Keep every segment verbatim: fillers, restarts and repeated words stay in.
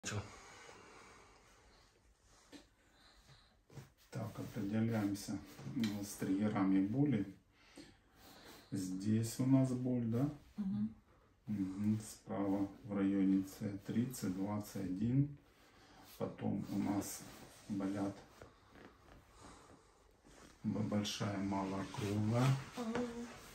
Так, определяемся с триггерами боли. Здесь у нас боль, да? Угу. Угу. Справа в районе С тридцать, двадцать один. Потом у нас болят большая, малая, круглая. Угу.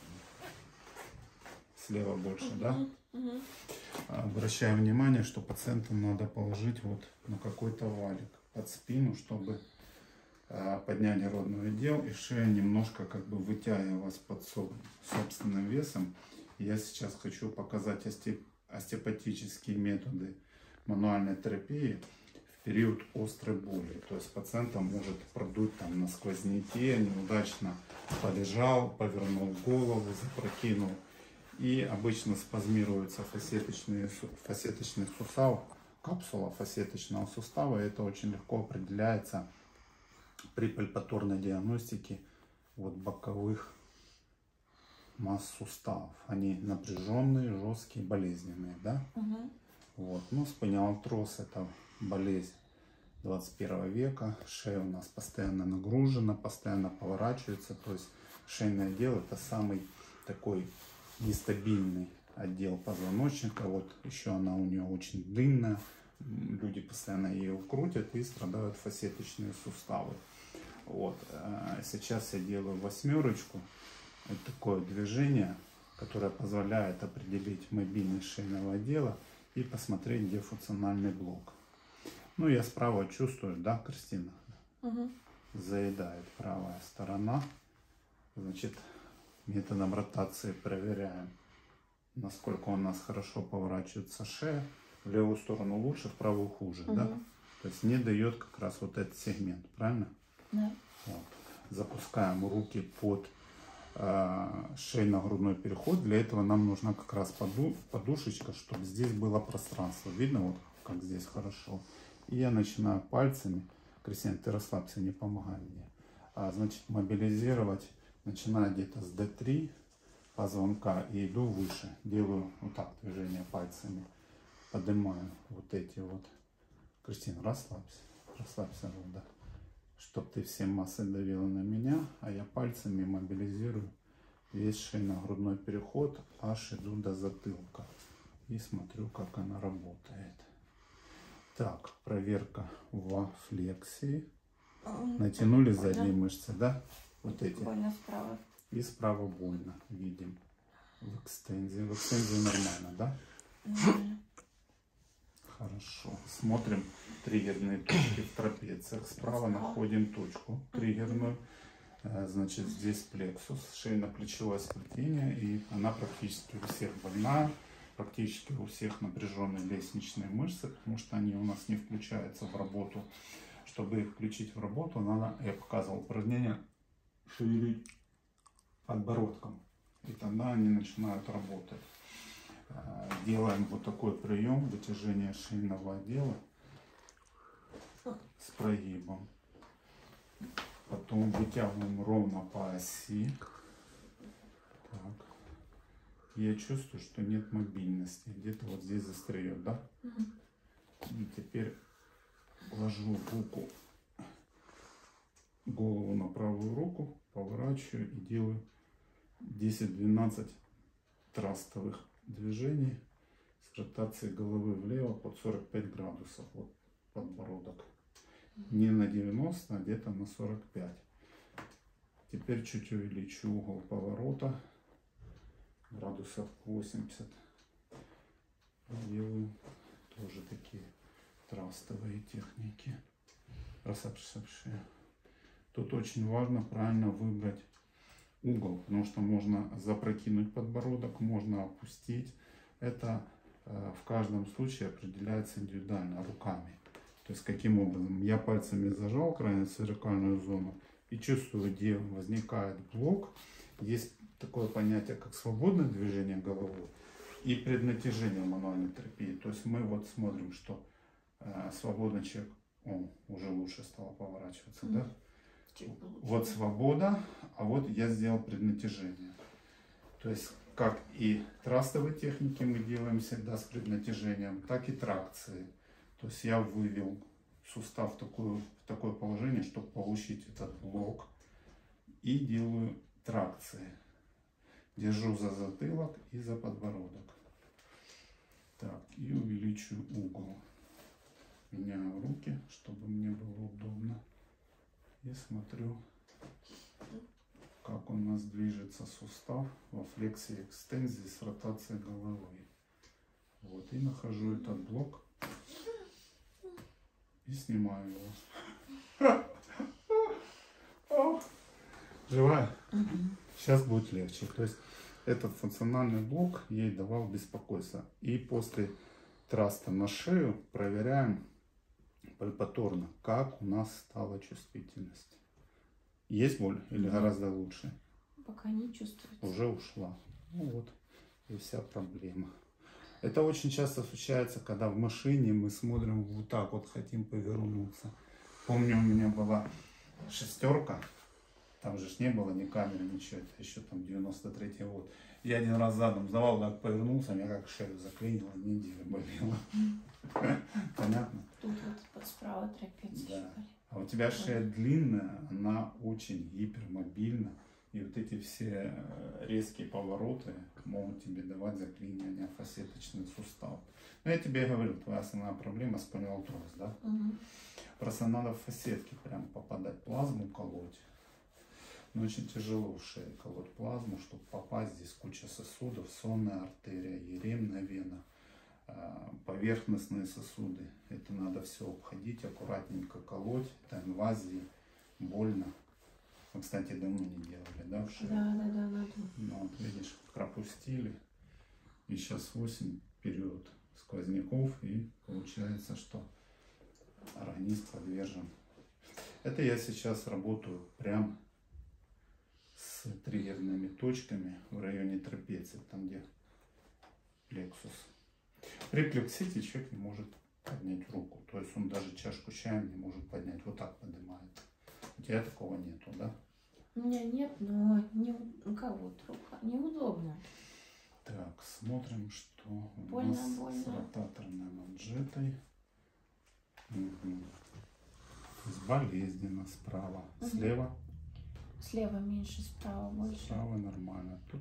Слева больше, Угу. да? Угу. Обращаем внимание, что пациентам надо положить вот на какой-то валик под спину, чтобы э, поднять грудной отдел, и шея немножко как бы вытягивалась под собственным весом. Я сейчас хочу показать остеп... остеопатические методы мануальной терапии в период острой боли. То есть пациента может продуть там на сквозняке, неудачно полежал, повернул голову, запрокинул. И обычно спазмируются фасеточные, фасеточный сустав, капсула фасеточного сустава. Это очень легко определяется при пальпаторной диагностике вот боковых масс суставов. Они напряженные, жесткие, болезненные, да? Угу. Вот. Ну, спониалтроз — это болезнь двадцать первого века. Шея у нас постоянно нагружена, постоянно поворачивается. То есть шейный отдел — это самый такой нестабильный отдел позвоночника. Вот еще она у нее очень длинная. Люди постоянно ее крутят и страдают фасеточные суставы. Вот. Сейчас я делаю восьмерочку. Это такое движение, которое позволяет определить мобильность шейного отдела и посмотреть, где функциональный блок. Ну, я справа чувствую, да, Кристина? Угу. Заедает правая сторона. Значит, методом ротации проверяем, насколько у нас хорошо поворачивается шея. В левую сторону лучше, в правую хуже, угу. Да? То есть не дает как раз вот этот сегмент, правильно? Да. Вот. Запускаем руки под э, шейно-грудной переход. Для этого нам нужна как раз поду подушечка, чтобы здесь было пространство. Видно, вот как здесь хорошо. И я начинаю пальцами, Кристина, ты расслабься, не помогай мне, а, значит, мобилизировать. Начинаю где-то с Д три позвонка и иду выше. Делаю вот так движение пальцами. Поднимаю вот эти вот. Кристина, расслабься. Расслабься, да. Чтоб ты все массы давила на меня, а я пальцами мобилизирую весь шейно-грудной переход, аж иду до затылка. И смотрю, как она работает. Так, проверка во флексии. Натянули задние мышцы, да? Вот эти. Больно справа. И справа больно, видим. В экстензии. В экстензии нормально, да? Нормально. Хорошо. Смотрим триггерные точки в трапециях. Справа находим точку триггерную. Значит, здесь плексус, шейно-плечевое сплетение. И она практически у всех больная. Практически у всех напряженные лестничные мышцы, потому что они у нас не включаются в работу. Чтобы их включить в работу, надо, я показывал упражнение, шевелить подбородком, и тогда они начинают работать. Делаем вот такой прием вытяжения шейного отдела с прогибом. Потом вытягиваем ровно по оси. Так. Я чувствую, что нет мобильности, где-то вот здесь застряет, да? И теперь ложу руку, голову на правую руку, поворачиваю и делаю десять-двенадцать трастовых движений с ротацией головы влево под сорок пять градусов. Вот подбородок. Не на девяносто, а где-то на сорок пять. Теперь чуть увеличу угол поворота. Градусов восемьдесят. Делаю тоже такие трастовые техники. Расслабься. Тут очень важно правильно выбрать угол, потому что можно запрокинуть подбородок, можно опустить. Это э, в каждом случае определяется индивидуально руками. То есть каким образом? Я пальцами зажал крайне цервикальную зону и чувствую, где возникает блок. Есть такое понятие, как свободное движение головой и преднатяжение мануальной терапии. То есть мы вот смотрим, что э, свободный человек, он уже лучше стал поворачиваться, mm-hmm. да? Вот свобода, а вот я сделал преднатяжение. То есть как и трастовые техники мы делаем всегда с преднатяжением, так и тракции. То есть я вывел сустав в такое, в такое положение, чтобы получить этот блок. И делаю тракции. Держу за затылок и за подбородок. Так, и увеличиваю угол. Меняю руки, чтобы мне было удобно. И смотрю, как у нас движется сустав во флексии экстензии с ротацией головы. Вот, и нахожу этот блок и снимаю его. Живая? Сейчас будет легче. То есть этот функциональный блок ей давал беспокойство. И после траста на шею проверяем пальпаторно, как у нас стала чувствительность. Есть боль или гораздо лучше? Пока не чувствуется. Уже ушла. Ну вот и вся проблема. Это очень часто случается, когда в машине мы смотрим вот так вот, хотим повернуться. Помню, у меня была шестерка. Там же ж не было ни камеры, ничего. Это еще там девяносто третий год. Я один раз задом сдавал, так повернулся, меня как шею заклинило, неделю болело. Понятно? Тут вот под справа трапеция. Да. А у тебя шея длинная, она очень гипермобильна. И вот эти все резкие повороты могут тебе давать заклинивание фасеточный сустав. Но я тебе говорю, твоя основная проблема спонилотроз, да? Угу. Просто надо в фасетки прям попадать, плазму колоть. Но очень тяжело в шее колоть плазму, чтобы попасть. Здесь куча сосудов, сонная артерия, еремная вена, поверхностные сосуды. Это надо все обходить, аккуратненько колоть. Это инвазии, больно. Мы, кстати, давно не делали, да, в шее? Да, да, да, надо. Ну, вот видишь, пропустили. И сейчас осень, период сквозняков, и получается, что организм подвержен. Это я сейчас работаю прям с триггерными точками в районе трапеции, там где плексус. При плексите человек не может поднять руку, то есть он даже чашку чая не может поднять, вот так поднимает. У тебя такого нету, да? У меня нет, но не, ну как вот рука, неудобно. Так, смотрим, что у Больно, нас больно. с ротаторной манжетой. Угу. Болезненно справа, Угу. слева. Слева меньше, справа больше. Справа нормально. Тут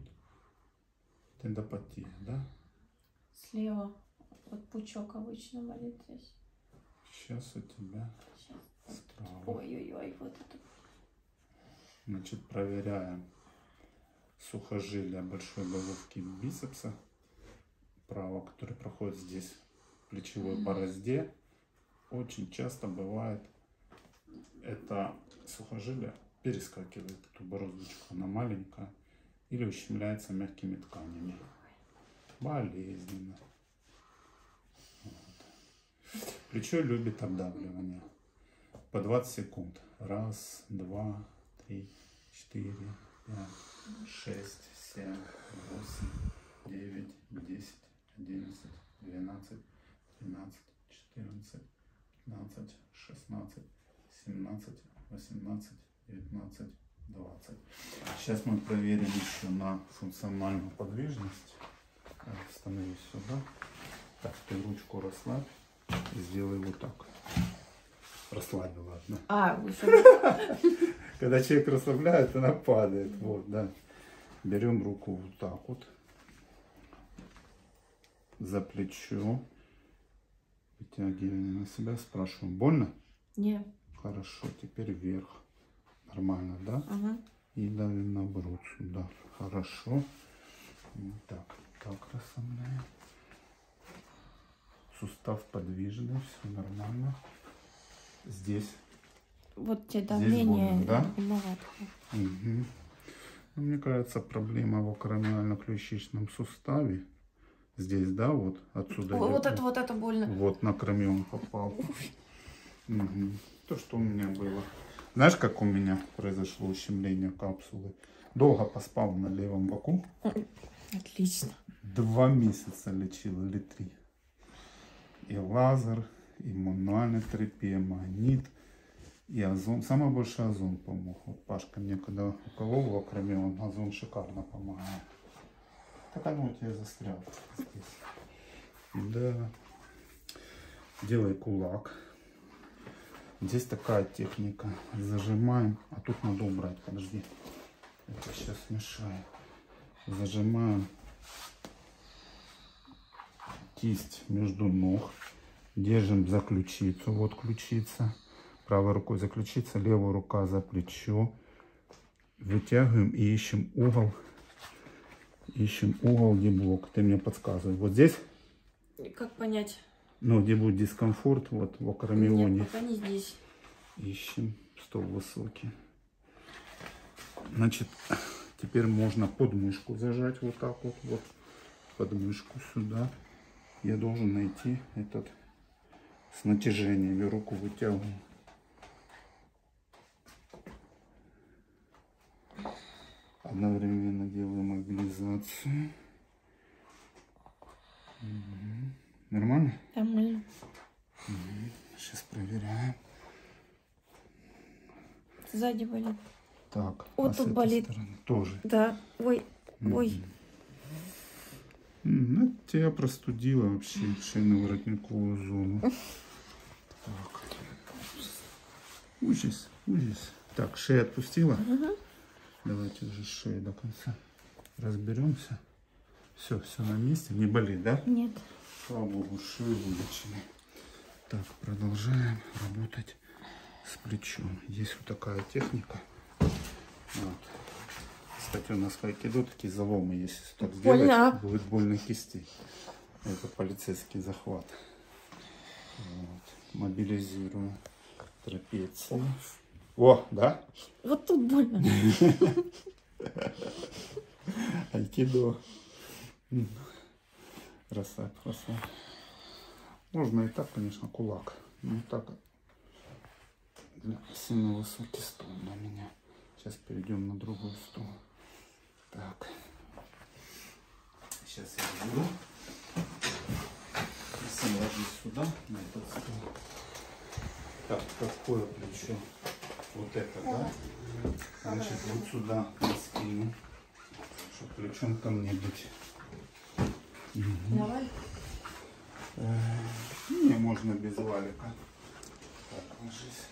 тендопатия, да? Слева вот пучок обычно болит здесь. Сейчас у тебя Сейчас. справа. Ой-ой-ой, вот это. Значит, проверяем сухожилия большой головки бицепса. Право, который проходит здесь в плечевой борозде. Очень часто бывает, это сухожилие перескакивает эту бороздочку, она маленькая, или ущемляется мягкими тканями. Болезненно. Вот. Плечо любит обдавливание. По двадцать секунд. Раз, два, три, четыре, пять, шесть, семь, восемь, девять, десять, одиннадцать, двенадцать, тринадцать, четырнадцать, пятнадцать, шестнадцать, семнадцать, восемнадцать, девятнадцать, двадцать. Сейчас мы проверим еще на функциональную подвижность. Становись сюда. Так, ты ручку расслабь и сделай вот так. Расслабь, ладно. А, уже. Когда человек расслабляет, она падает. Вот, да. Берем руку вот так вот. За плечо. Вытягиваем на себя. Спрашиваем, больно? Нет. Хорошо, теперь вверх. Нормально, да? Ага. И давим на грудь сюда. Хорошо. Вот так. Так расслабляем. Сустав подвижный, все нормально. Здесь. Вот тебе давление. больно, да? Виноват. Угу. Ну, мне кажется, проблема в акромиально-ключичном суставе. Здесь, да, вот отсюда. О, вот идет. это, вот это больно. Вот на кроме он попал. Угу. То, что у меня было. Знаешь, как у меня произошло ущемление капсулы? Долго поспал на левом боку. Отлично. Два месяца лечил или три. И лазер, и мануальная терапия, магнит, и озон. Самый большой озон помог. Вот Пашка мне когда уколол в акромион, озон шикарно помогает. Так оно у тебя застряло здесь. Да. делай кулак. Здесь такая техника. Зажимаем, а тут надо убрать. Подожди. Это сейчас мешает. Зажимаем кисть между ног. Держим за ключицу. Вот ключица. Правой рукой за ключицу, левая рука за плечо. Вытягиваем и ищем угол. Ищем угол, где блок. Ты мне подсказывай. Вот здесь? Как понять? Ну, где будет дискомфорт, вот в акромеоне. Нет, пока не здесь. Ищем. Стол высокий. Значит, теперь можно подмышку зажать вот так вот. Вот подмышку сюда. Я должен найти этот с натяжениями. Руку вытягиваю. Одновременно делаю мобилизацию. Угу. Нормально? Нормально. Угу. Сейчас проверяем. Сзади болит. Так, вот а тут болит. Тоже. Да. Ой, угу. ой. Ну, тебя простудило вообще шейно-воротниковую зону. Так. Ужас, ужас. Так, шею отпустила? Угу. Давайте уже шею до конца разберемся. Все, все на месте. Не болит, да? Нет. Слава богу, шею вылечили. Так, продолжаем работать с плечом. Есть вот такая техника. Вот. Кстати, у нас в айкидо такие заломы, если так сделать, будет больно кисти. Это полицейский захват. Вот. Мобилизирую трапецию. О, да? Вот тут больно. Айкидо. Расслабь, расслабь. Можно и так, конечно, кулак. Ну так. Сильно высокий стул на меня. Сейчас перейдем на другой стул. Так. Сейчас я беру. Сам ложусь сюда, на этот стул. Так, какое плечо? Вот это, да? Значит, вот сюда на спину, чтобы плечом ко мне быть. Угу. Давай. Э, не, можно без валика. Так, ложись.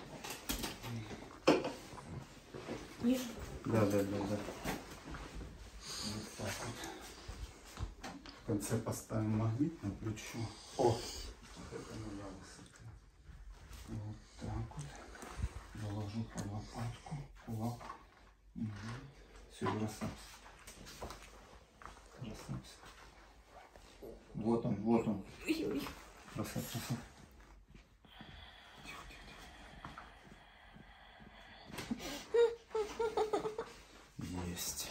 Ниже. Да, да, да, да. Вот так вот. В конце поставим магнит на плечо. О! Вот это нравится. Вот так вот. Заложу под лопатку, кулак. Угу. Все, расслабься. Расслабься. Вот он, вот он. Расслабься, расслабься. Тихо, тихо, тихо. Есть.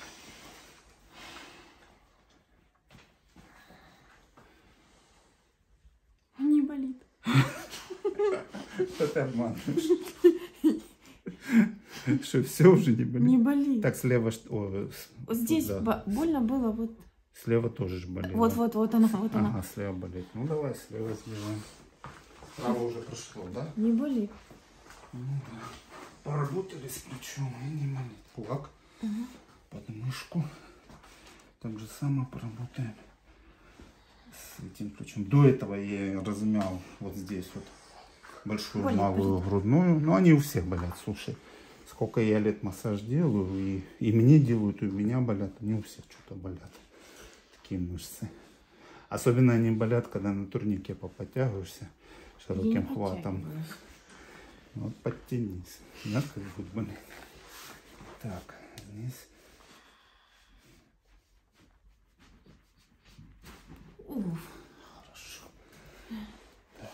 Не болит. Что ты обманываешь? Что, все уже не болит? Не болит. Так, слева что? Вот здесь да. Больно было, вот. Слева тоже же болело. Вот, вот, вот она, вот она. Ага, слева болит. Ну давай слева сделаем. Право уже прошло, да? Не болит. Ну, да. Поработали с плечом и не болит. Кулак, Угу. подмышку. Так же самое поработаем с этим плечом. До этого я размял вот здесь вот большую, болит, малую, болит. грудную. Но они у всех болят, слушай. Сколько я лет массаж делаю, и, и мне делают, и у меня болят. Они у всех что-то болят. Такие мышцы. Особенно они болят, когда на турнике поподтягиваешься широким хватом. Вот подтянись. Да, как будет болеть. Так, здесь. Уф. Хорошо. Так.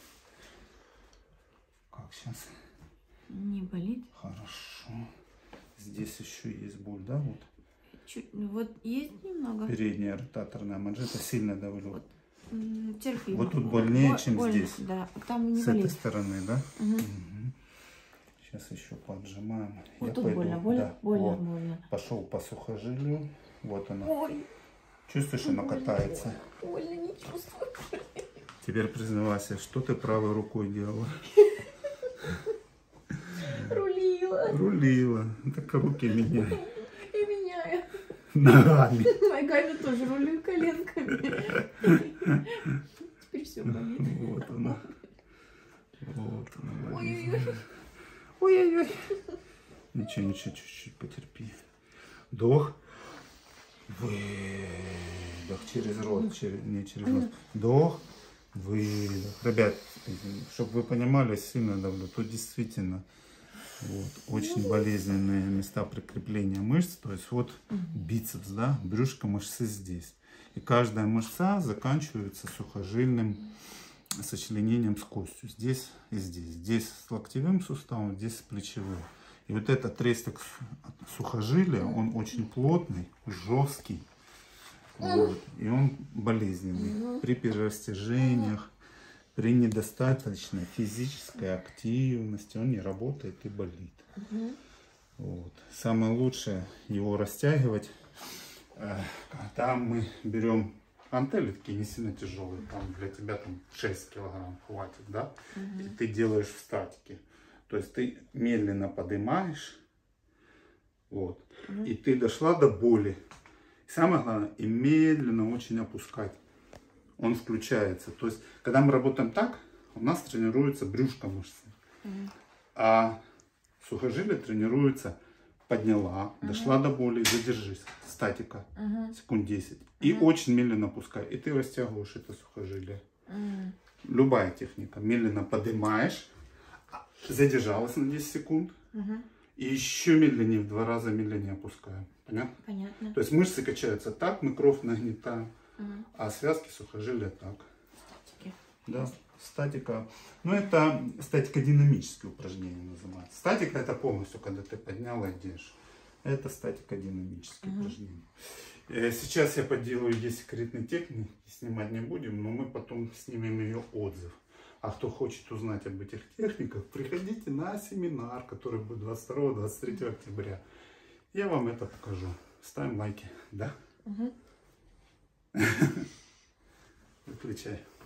Как сейчас? Не болит. Хорошо. Здесь еще есть боль, да, вот? Чуть, вот есть немного. Передняя ротаторная манжета сильно давлю. Вот, терпимо. Вот тут больнее, чем больно, здесь. Да, там не С болит. этой стороны, да? Угу. Угу. Сейчас еще поджимаем. Вот Я тут пойду, больно, больно, да, больно, вот. больно. Пошел по сухожилию. Вот она. Ой. Чувствуешь, она катается? Больно, не чувствую. Теперь признавайся, что ты правой рукой делала? Рулила. Рулила. Так руки меняй. И меняю. Ногами. Ногами тоже рулю, коленками. Теперь теперь все болит. Вот она. Вот она. Ой-ой-ой. Ой-ой-ой. Ничего, ничего, чуть-чуть потерпи. Вдох. Выдох через рот. Через, не через нос. Вдох. Выдох. Ребят, чтобы вы понимали, сильно давлю. Тут действительно вот, очень болезненные места прикрепления мышц. То есть вот бицепс, да, брюшко, мышцы здесь. И каждая мышца заканчивается сухожильным сочленением с костью. Здесь и здесь. Здесь с локтевым суставом, здесь с плечевым. И вот этот отрезок сухожилия, он очень плотный, жесткий. Вот, и он болезненный. При перерастяжениях, при недостаточной физической активности он не работает и болит. Вот. Самое лучшее его растягивать. Там мы берем гантели такие не сильно тяжелые, там для тебя там шесть килограмм хватит, да? И ты делаешь в статике. То есть ты медленно поднимаешь, вот, и ты дошла до боли. Самое главное, и медленно очень опускать. Он включается. То есть, когда мы работаем так, у нас тренируется брюшко мышцы. Mm-hmm. А сухожилие тренируется, подняла, mm-hmm. дошла до боли, задержись. Статика. Mm-hmm. Секунд десять. Mm-hmm. И очень медленно опускай. И ты растягиваешь это сухожилие. Mm-hmm. Любая техника. Медленно поднимаешь, задержалась на десять секунд. Mm-hmm. И еще медленнее, в два раза медленнее опускаем. Понятно? Понятно. То есть мышцы качаются так, мы кровь нагнетаем, угу. а связки сухожилия так. Статики. Да, статика. Ну, это статико-динамические упражнения называются. Статика это полностью, когда ты поднял и идешь. Это статико-динамические угу. упражнения. Сейчас я поделаю, есть секретные техники, снимать не будем, но мы потом снимем ее отзыв. А кто хочет узнать об этих техниках, приходите на семинар, который будет двадцать второго — двадцать третьего октября. Я вам это покажу. Ставим лайки, да? Угу. Выключай.